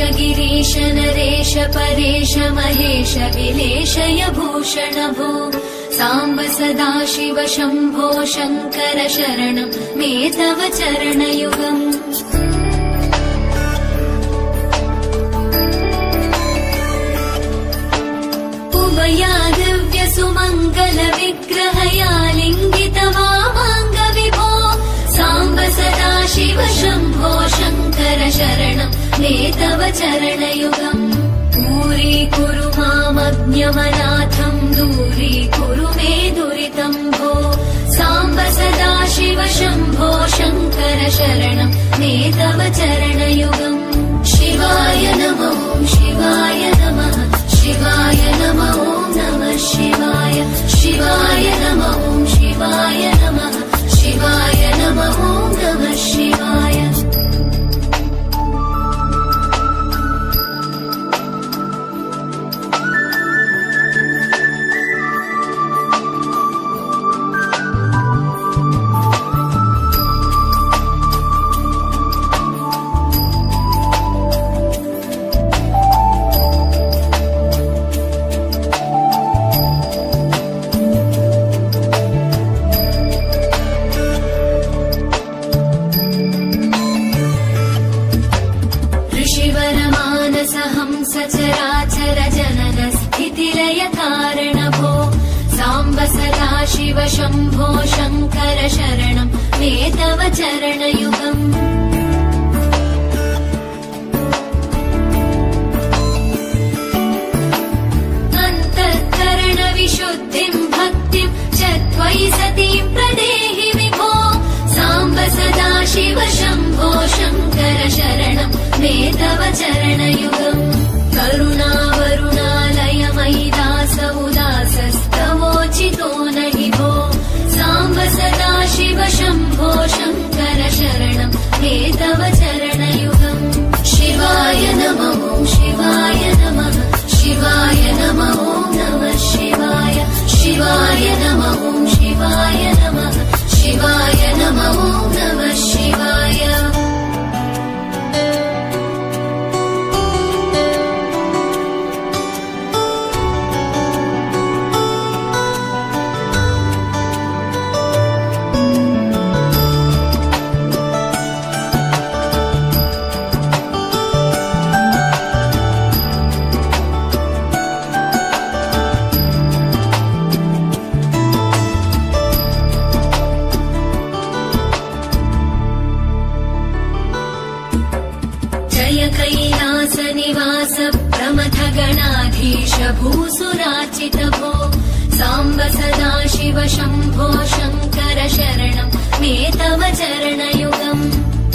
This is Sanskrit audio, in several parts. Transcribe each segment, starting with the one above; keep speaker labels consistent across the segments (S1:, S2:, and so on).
S1: गिरीश नरेश परेश महेश विलेशय भूषण भो साम्ब सदाशिव शम्भो शङ्कर शरणं मे तव चरणयुगम् उमया दिव्य सुमङ्गल विग्रहया लिङ्गित वामाङ्ग विभो साम्ब सदाशिव शम्भो शङ्कर शरणं मे तव चरणयुगम् दूरीकुरु मामज्ञमनाथं दूरीकुरु मे दुरितं भो साम्ब सदाशिव शम्भो शङ्कर शरणं मे तव चरणयुगम् शिवाय नमः शिवाय नमः शिवाय नमः नमः शिवाय शिवाय नमः शिवाय नमः शिवाय नमः नमः शिवाय सचराचर जनन स्थितिलय कारण भो साम्ब सदाशिव शम्भो शङ्कर शरणं मे तव चरणयुगम् अन्तःकरण विशुद्धिं भक्तिं च त्वयि सतीं प्रदेहि विभो साम्ब सदाशिव शम्भो शङ्कर शरणं मे तव चरणयुगम् करुणावरुणालयमयि दास उदासस्तवोचितो नहि भो साम्ब सदाशिव शम्भो शङ्कर शरणं मे तव चरणयुगम् शिवाय नमः शिवाय नमः शिवाय नमः नमः शिवाय शिवाय नमः शिवाय नमः शिवाय नमः नमः शिवाय कैलास निवास प्रमथ गणाधीश भूसुरार्चित भो साम्ब सदाशिव शम्भो शङ्कर शरणं मे तव चरणयुगम्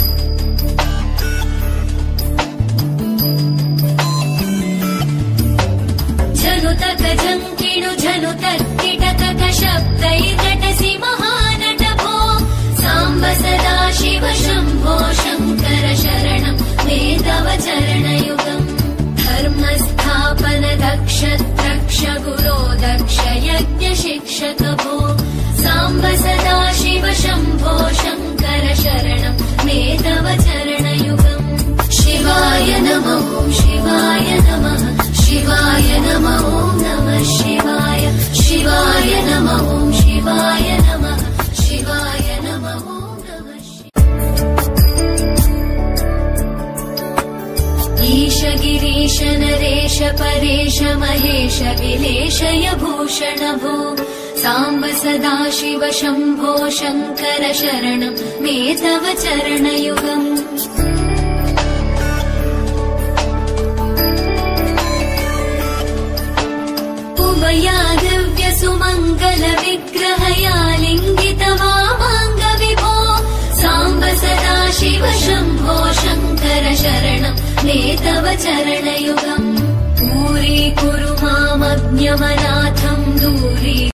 S1: झनुतक झङ्किणु झनुतर्किटक शब्दैर्नटसि महानट भो साम्ब सदाशिव शम्भो शङ्कर शरणं मे तव चरणयुगम् धर्मस्थापन दक्ष द्रक्ष गुरो दक्ष यज्ञ शिक्षक भो साम्ब सदाशिव शम्भो शङ्कर शरणं मे तव चरणयुगम् शिवाय नमः शिवाय नमः शिवाय नमः नमः शिवाय शिवाय नमः शिवाय नमः शिवाय नमः ईश गिरीश नरेश परेश महेश विलेशय भूषण भो साम्ब सदाशिव शम्भो शङ्कर शरणं मे तव चरणयुगम् उमया दिव्य सुमङ्गल विग्रहया लिङ्गित वामाङ्ग विभो साम्ब सदाशिव शम्भो शङ्कर शरणं मे तव चरणयुगम् दूरीकुरु मामज्ञमनाथं दूरी